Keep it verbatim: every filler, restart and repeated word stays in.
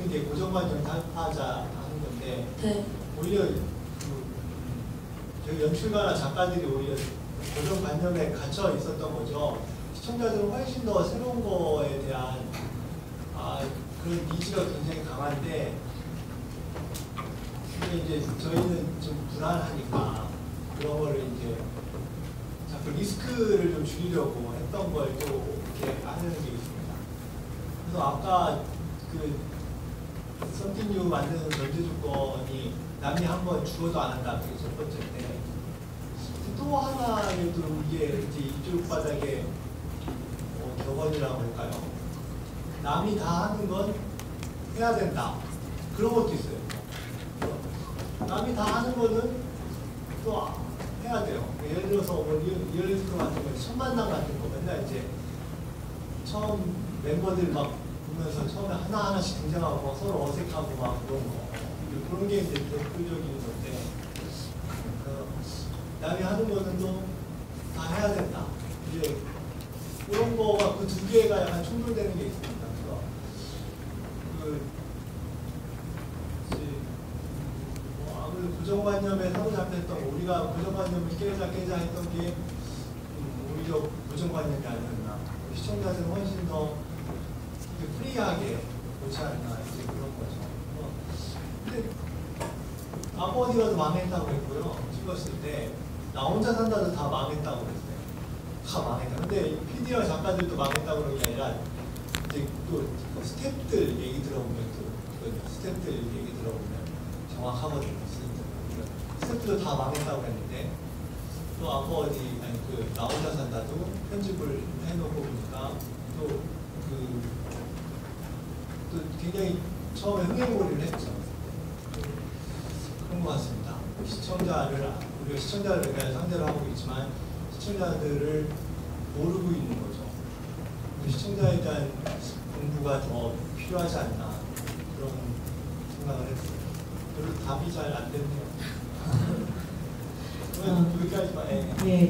이제 고정관념 타파자 하는 건데 네. 오히려 그 저희 연출가나 작가들이 오히려 고정관념에 갇혀 있었던 거죠. 시청자들은 훨씬 더 새로운 거에 대한 아, 그런 니즈가 굉장히 강한데 근데 이제 저희는 좀 불안하니까 그런 거를 이제 자꾸 리스크를 좀 줄이려고 했던 걸 또 이렇게 하는 게 있습니다. 그래서 아까 그 썸띵유 만드는 전제 조건이 남이 한 번 죽어도 안 한다. 그게 첫 번째인데 또 하나는 또 이게 이제 이쪽 바닥에 어, 격언이라고 할까요? 남이 다 하는 건 해야 된다. 그런 것도 있어요. 남이 다 하는 거는 또 해야 돼요. 예를 들어서 뭐 리얼리스트 같은 거, 첫 만남 같은 거 맨날 이제 처음 멤버들 막 보면서 처음에 하나하나씩 등장하고 막 서로 어색하고 막 그런 거. 그런 게 이제 대표적인 건데, 어, 남이 하는 거는 또 다 해야 된다. 이제 그런 거가 그 두 개가 약간 충돌되는 게 있습니다. 그래서 그 뭐 아무래도 고정관념에 사로잡혔던 거, 우리가 고정관념을 깨자 깨자 했던 게 음, 오히려 고정관념이 아니었나. 시청자들은 훨씬 더 프리하게 보지 않나 이제 그런 거죠. 어. 근데 아버지가 더 망했다고 했고요. 찍었을 때 나 혼자 산다도 다 망했다고 그랬어요. 다 망했다. 근데 피디와 작가들도 망했다고 그런 게 아니라 이제 또 스태프들 얘기 들어보면 또 스태프들 얘기 들어보면 정확하거든요. 스태프들도 다 망했다고 했는데 또 아버지 아니 그 나 혼자 산다도 편집을 해놓고 보니까 또 그 또 굉장히 처음에 흥행몰이를 했죠. 그런 것 같습니다. 시청자를 우리가 시청자를 그냥 상대로 하고 있지만 시청자들을 모르고 있는 거죠. 시청자에 대한 공부가 더 필요하지 않나 그런 생각을 했어요. 별로 답이 잘 안 됐네요. 그러면 여기까지 봐. 예.